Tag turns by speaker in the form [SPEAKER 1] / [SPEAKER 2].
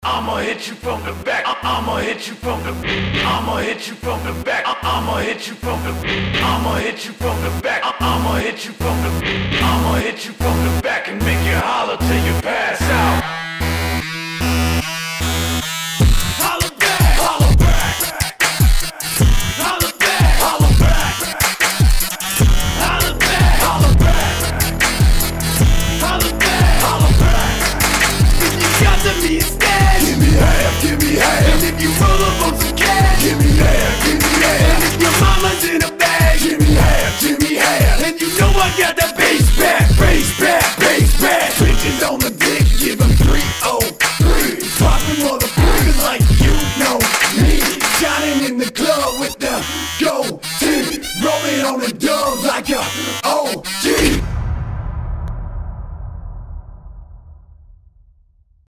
[SPEAKER 1] I'ma hit you from the back. I'ma hit you from the. I'ma hit you from the back. I'ma hit you from the. I'ma hit you from the back. I'ma hit you from the. I'ma hit you from the back and make you holler till you pass out. Holler back, holler back, holler back, holler back, holler back, holler back, holler back, holler back. If you got to me instead, give me half, give me half. And if you roll up on some cash, give me half, give me half. And if your mama's in a bag, give me half, give me half. And you know I got that